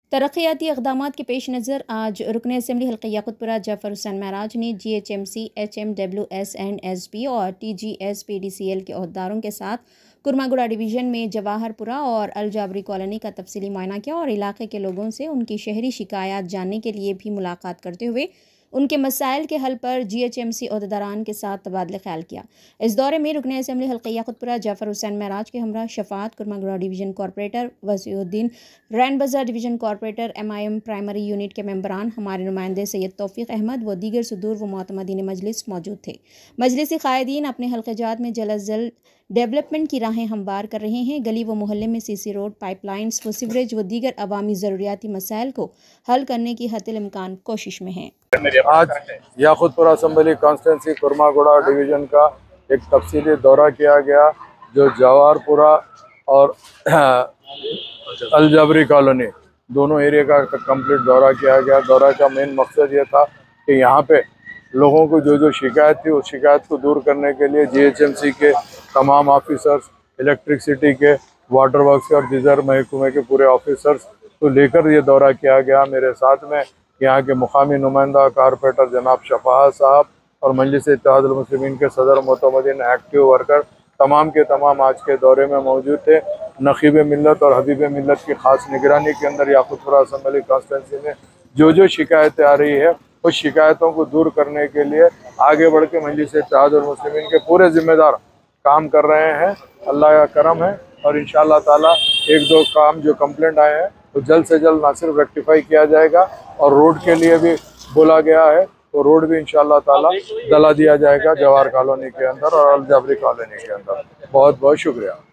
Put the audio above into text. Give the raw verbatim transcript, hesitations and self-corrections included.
तरक्याती इक़दामात के पेश नज़र आज रुकन असम्बली हल्का याक़ूतपुरा जफ़र हुसैन महराज ने G H M C, H M W S and S P और T G S P D C L के अहदेदारों के साथ कुरमागुड़ा डिवीज़न में जवाहरपुरा और अलजाबरी कॉलोनी का तफसीली मुआयना किया और इलाके के लोगों से उनकी शहरी शिकायत जानने के लिए भी मुलाकात करते हुए उनके मसाइल के हल पर जी एच एम सी अहदेदारान के साथ तबादला ख्याल किया। इस दौरे में रुकन असम्बली हल्का याक़ूतपुरा जफ़र हुसैन महराज के हमरा Shafat, Kurmaguda division corporator Wasiuddin, Rain Bazar division corporator M I M primary unit के मेंबरान, हमारे नुमाइंदे सैयद तौफ़ीक अहमद व दीगर सदूर व मोतमदीन मजलिस मौजूद थे। मजलिसी क़ायदीन अपने हल्क़ाजात में जल्द अज जल्द डेवलपमेंट की राहें हमवार कर रहे हैं। गली व मोहल्ले में सी सी रोड, पाइपलाइंस व सीवरेज व दीगर अवामी ज़रूरियाती मसाइल को हल करने की हत्तिल इम्कान कोशिश में हैं। आज Yakutpura assembly constituency Kurmaguda division का एक तफसीली दौरा किया गया, जो जवाहरपुरा और अलजाबरी कॉलोनी दोनों एरिया का कंप्लीट दौरा किया गया। दौरा का मेन मकसद ये था कि यहाँ पे लोगों को जो जो शिकायत थी उस शिकायत को दूर करने के लिए जी एच एम सी के तमाम ऑफिसर्स, इलेक्ट्रिसिटी के, वाटर वर्क्स के और दीगर महकमे के पूरे ऑफिसर्स को लेकर ये दौरा किया गया। मेरे साथ में यहाँ के मुकामी नुमाइंदा कारपोरेटर जनाब शफ़ात साहब और मजलिस इत्तेहादुल मुस्लिमीन के सदर मोतमदीन एक्टिव वर्कर तमाम के तमाम आज के दौरे में मौजूद थे। नक़ीब मिल्लत और हबीब मिल्लत की ख़ास निगरानी के अंदर याक़ूतपुरा असम्बली कॉन्स्टिट्यूंसी में जो जो शिकायतें आ रही है उस शिकायतों को दूर करने के लिए आगे बढ़ के मजलिस इत्तेहादुल मुस्लिमीन के पूरे ज़िम्मेदार काम कर रहे हैं। अल्लाह का करम है और इंशाअल्लाह ताला एक दो काम जो कंप्लेंट आए हैं तो जल्द से जल्द ना सिर्फ रेक्टिफाई किया जाएगा और रोड के लिए भी बोला गया है तो रोड भी इंशाअल्लाह ताला डला दिया जाएगा जवाहर कॉलोनी के अंदर और अलजाबरी कॉलोनी के अंदर। बहुत बहुत शुक्रिया।